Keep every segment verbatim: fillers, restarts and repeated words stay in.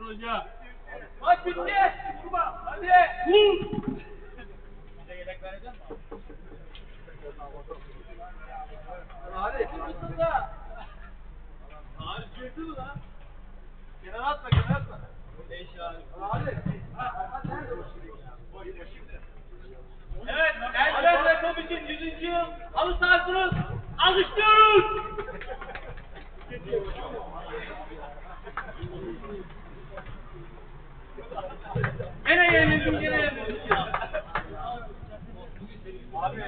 Hoca. Maç bitti. Hadi. Vur. Bize yedek verecek mi? Hadi. Arif girdi mi lan? Kenara atma, kenara atma. Beş Arif. Hadi. Evet, Elden Reklam için yüzüncü yıl halı sahasını alkışlıyoruz. Gene yenildim, gene yenildim ya. Abi.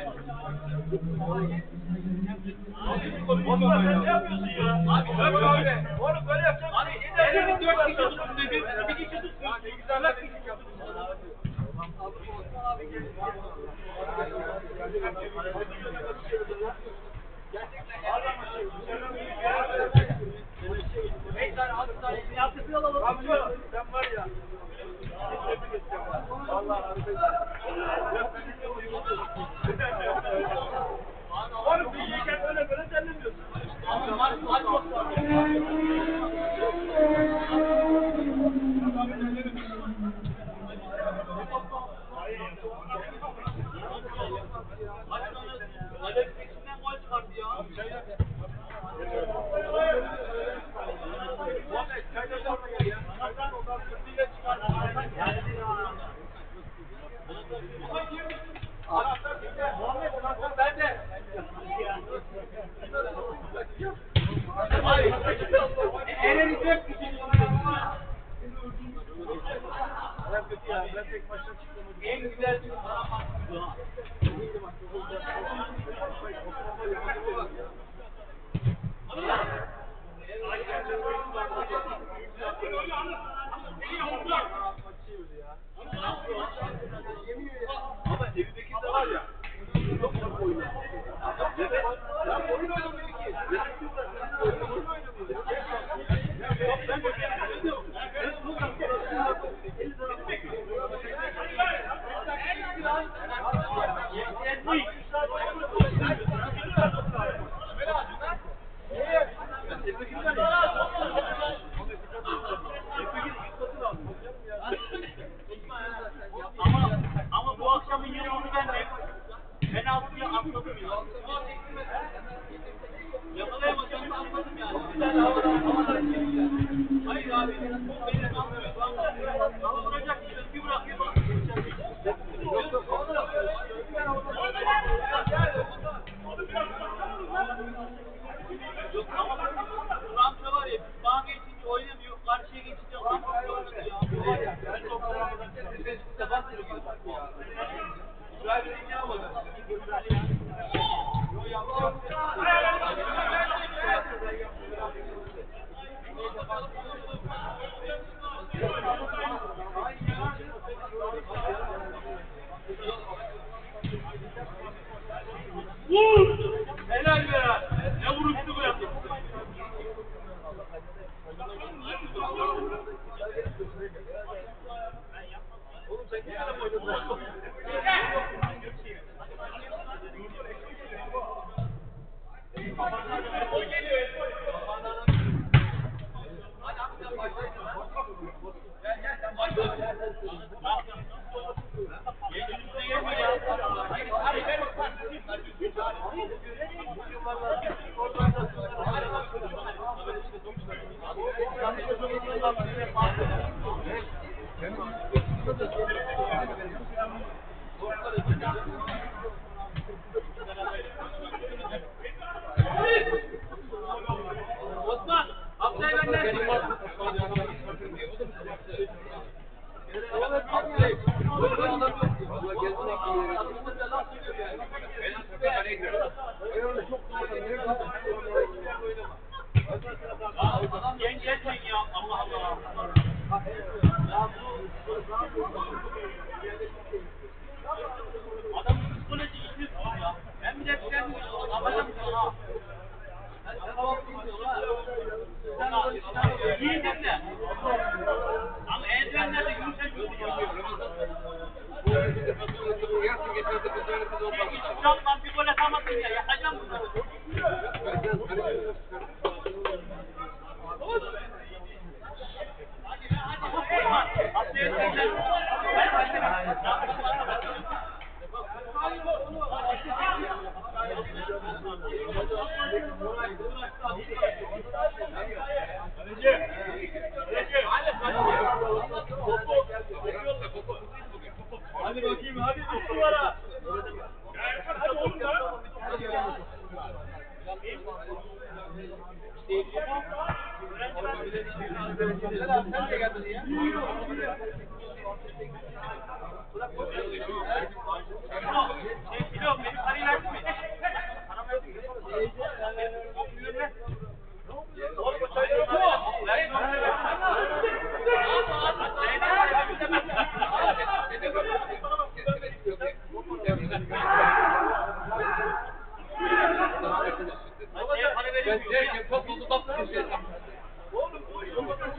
Osman sen ne yapıyorsun ya? Abi öp abi. Oğlum böyle yapacaksın. Abi elini dört kişi tutsun dedi. Bir kişi tutsun. Ne güzel bir kişi yapıyorsun. Beyler altı tane yaptık alalım. Amca sen var ya. Vallahi harika. Oğlum bir yiyken öyle böyle terlemiyorsun. Abi maç maç yok. Elini dört kişi en güzel ama evdeki de var ya çok çok oynuyor. Ya oyun oynamıyor ki. Ama ama bu akşamın yıldızı bendim. Penaltıya atladım ya. Yakalayamasam da atladım yani. Güzel havadan havadan geliyor. Hayır abi. Beni anlıyor. Hava vuracak bir bir bırak bir bak. Yok ama Ramça var ya bana geçince oynamıyor. Karşıya geçince oynamıyor ya. İbrahim'in ne yapmadı? Vur! Helal be! Ne vuruştu bu yaptı? Oğlum sen kimle mi oynadın? O geliyor. Hadi abi sen başla. Gel gel sen başla. Yenilirse gelme ya. Hayır hayır ver Osman. Osman, haftaya göndersin. Genç etmeyin ya, Allah Allah. Adamın psikoloji işini tutuyor ya. Ben bir de bir kendim yapacağım sana. Yiğitim de. Ama eldivenlerde yumuşak yumuşak. Hiç çarpmam bir gol atamadın ya. Yakacağım bunları. Hadi hadi. Sen de geldin ya. Kilo benim parayı verdin mi? Paramı verdin mi? Oğlum bu çayları bu. Ben Ben derken top oldu bak bir şey. Oğlum bu iş olmadan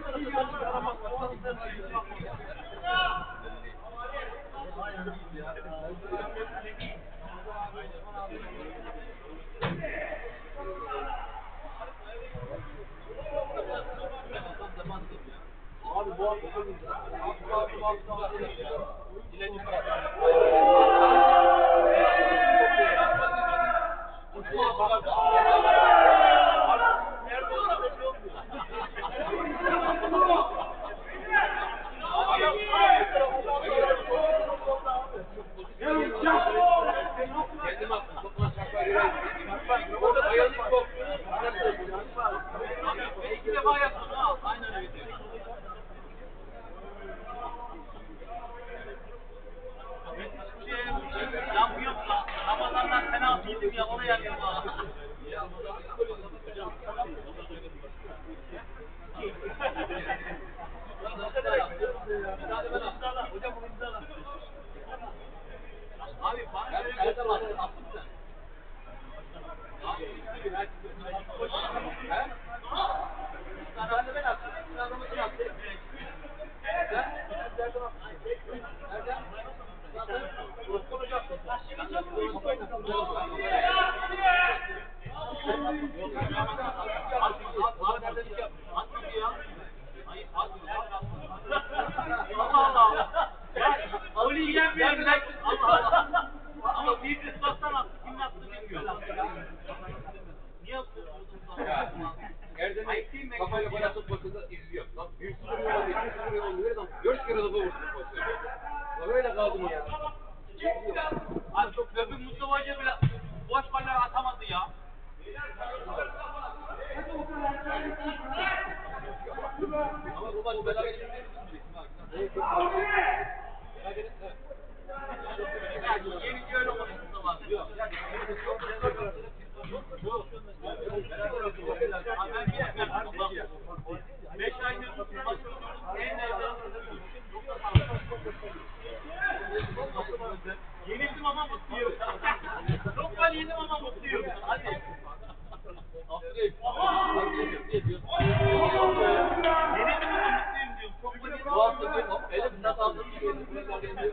abi bu abi İki defa yaptım ha. Aynen öyle. Yapmıyorum da Ramazan'dan fena yedim ya oraya geldim ha. Hocam bunu imzala. Abi bana böyle bir şey attın sen. Herhalde ben attım. Sınavımızı attım. Sen? Nereden attın? Nereden? Konuşacaksın. Abi nereden iş yaptın? At gibi ya. Hayır, at gibi. Allah Allah. Onu yiyemiyorum ben. Allah Allah. Ama büyük ıspattan attı. Kim attı bilmiyorum. Niye yaptın? Erdem'i kafayla bayağı tutmasında izliyor. Lan bir sürü yol alıyor, bir sürü yol alıyor. Dört kere de vursun pozisyonu. Öyle kaldım ya. Abi çok öbür Mustafa Hoca bile boş baller atamadı ya. Ama bu maç beraber yeni öyle olması var. Yok. Beş aydır en yenildim ama mutluyum. Çok ben yenildim ama mutluyum. Hadi. Yenildim ama mutluyum diyorum. Çok ben yenildim. Bu hafta bir elim nasıl aldığını söylüyorum.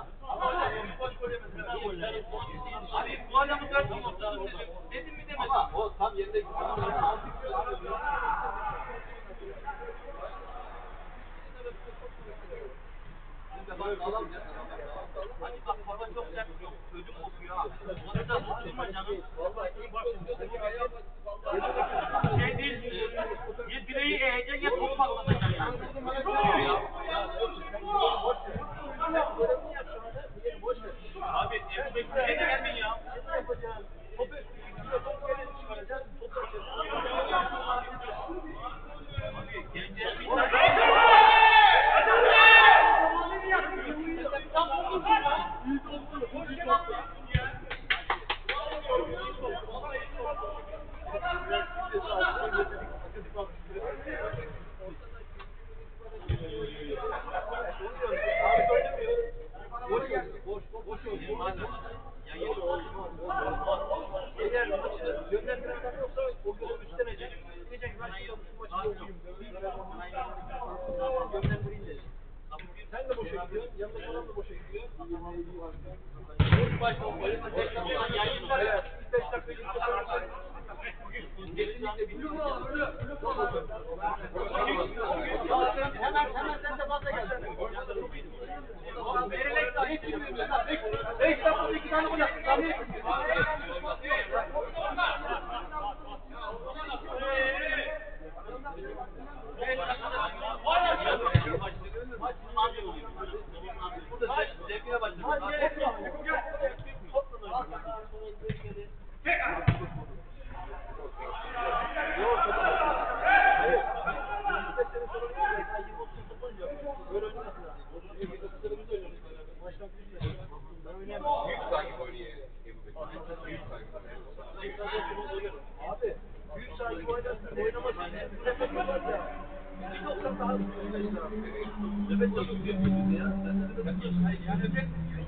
Abi bu adamı gördüm orada. Dedim mi demedim. Ama o tam yerinde gitti. Hani bak baba çok sert yok. Ödüm kokuyor ha. Onu da tutturma canım. Şey değil. Ya direği eğecek ya top patlatacak yani. Abi evde bir de gelmeyin ya. Topu top gelin çıkaracağız. Top abi geleceğiz bir tane. Eğer maçı yönlendirenler yoksa o gözü üstlenecek. Diyecek ben şu maçı okuyayım. Yönlendireyim dedi. Sen de boşa gidiyorsun, yanında falan da boşa gidiyor. İlk başta o bayılma tekrar yayın var ya, beş dakika geçti sonra kesinlikle bilmiyorum. Hemen hemen sen de fazla gel. Verilen beş dakika iki tane gol attı. Burada zevkine başladı. Yok. Nefes çok yapıyorsun ya. Yani nefes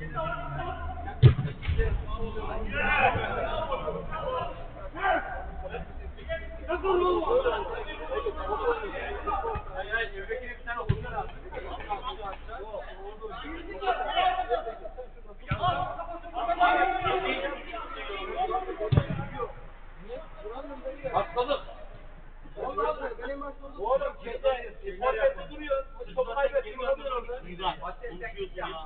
hastalık. Oğlum kendi forvette duruyor. Topu kaybettin oluyor orada. Güzel. Konuşuyorsun ya.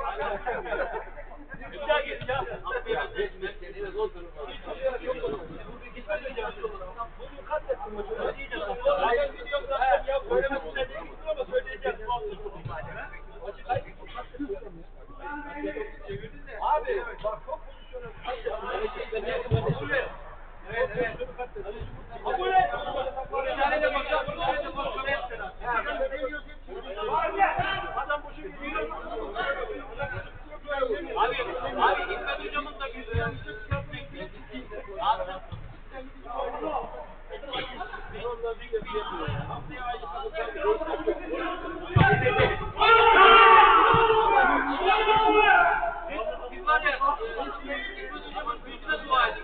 Bir daha git ya. Ya resmen kendine zor durum var. Gitmez önce. Bunu katlettin maçı. Oğlum ben gidiyorum zaten ya. Böyle bir şey değil ama söyleyeceğim. Maçı kaybettin. Abi bak çok konuşuyorsun. Evet evet. Kabul et. Bir tane de bakalım. Bir tane de bakalım. Adam boşu gidiyor. Abi, abi İsmet hocamın da yüzünden bir şey çıkartmayın. Abi. Siz var ya, İsmet hocamın yüzüne dua edin.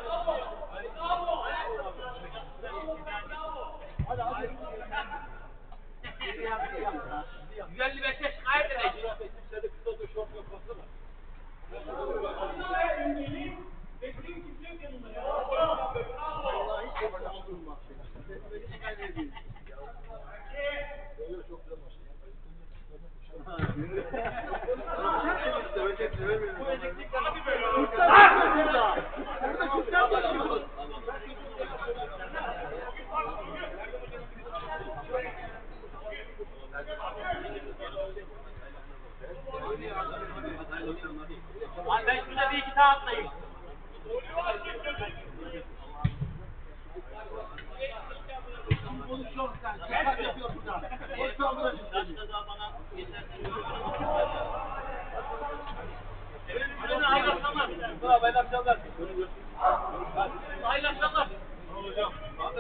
yüz elli beşe şikayet edecek. Abi ben şurada bir iki tane atlayayım. Konuşuyorum sen. Sen yapıyorsun burada. Başta da bana yeter. Hayırlı akşamlar. Hayırlı akşamlar. Hayırlı akşamlar. Hocam.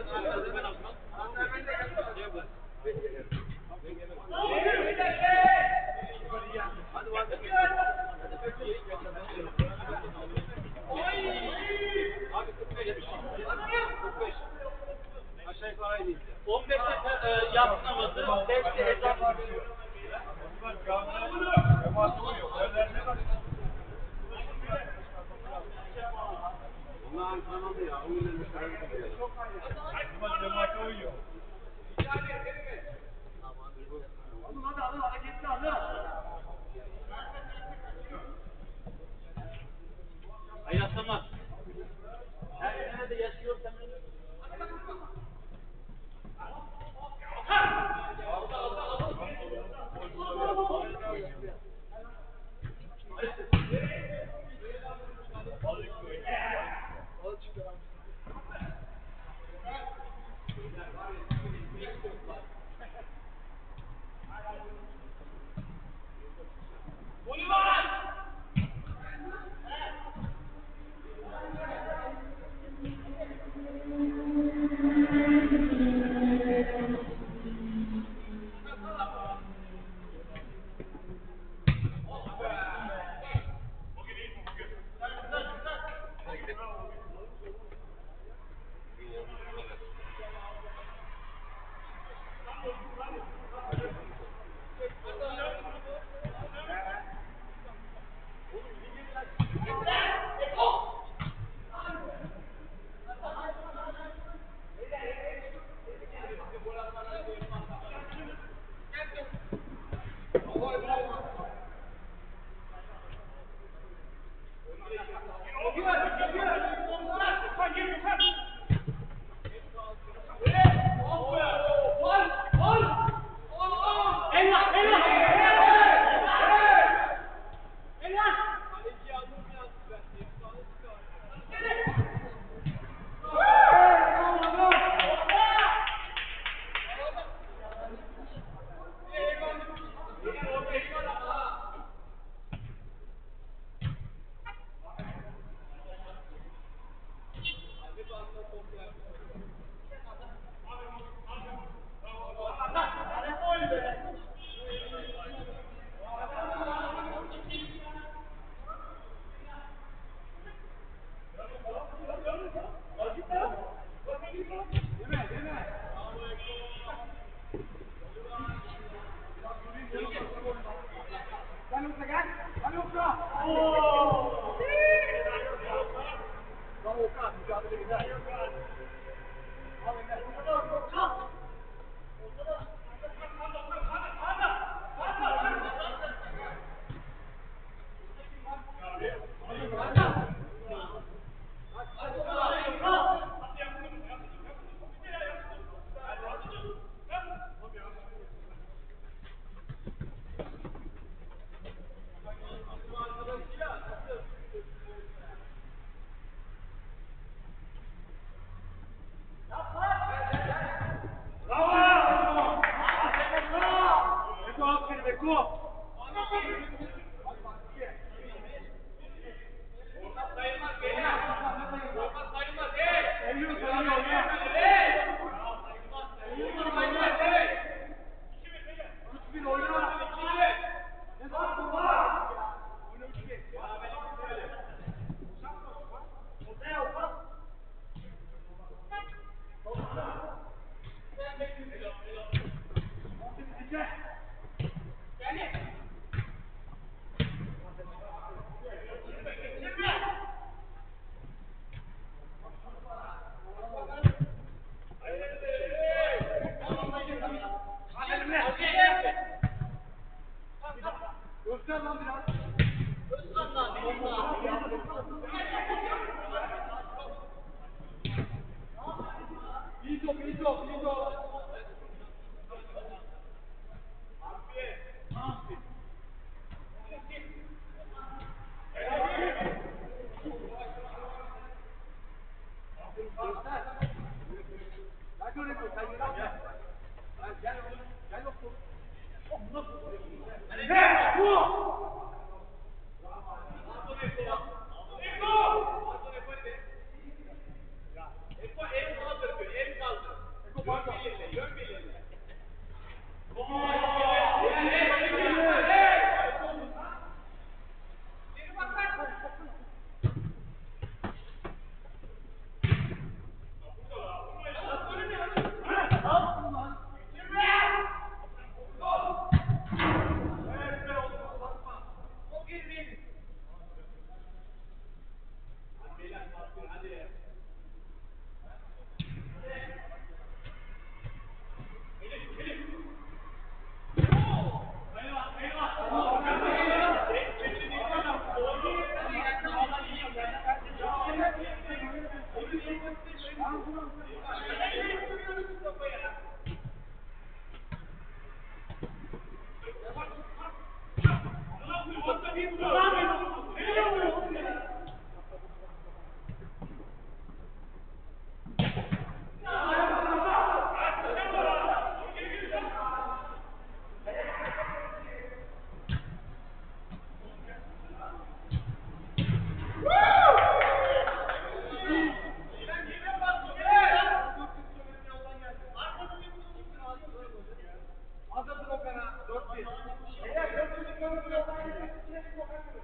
Hadi var. Abi kırk beş. kırk beş. Aşağı yukarı aynı. on beşte e, yatsı namazı, beşte ezan var. Bunlar antrenmanlı ya. O yüzden müşterisi çok uyuyor. Oğlum hadi hadi hareketli hadi. Hayırlı akşamlar. Her nerede yaşıyorsan Eko. Sayılmaz beyler. Olmaz sayılmaz. Hey! Sayıyor sayıyor ya. Hey! Sayılmaz. Hey! üç bir oyna. Ne zaman var? Oyna üç bir. Göster lan biraz. Özkan lan. İyi top, iyi top, iyi top. Ben göremiyorum, sen görüyor musun? Gel, gel oğlum, gel oğlum. Oh, bu nasıl? Ne? Bu! Eko el kaldır diyor. El kaldır. Eko pardon. Yön belirle. Hazırdır Okan'a. dört bir. Eğer dört bir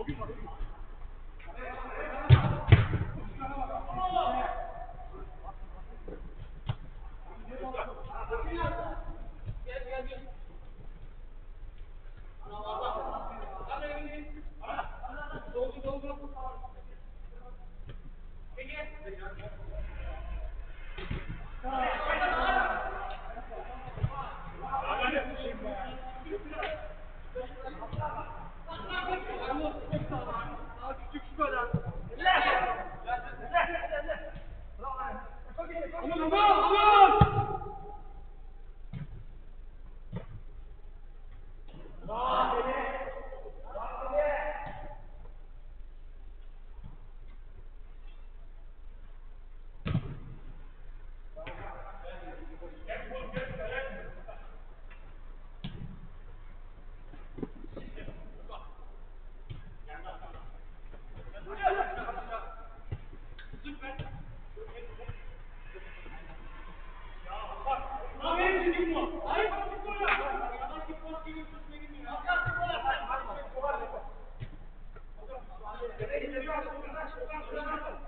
Hayır.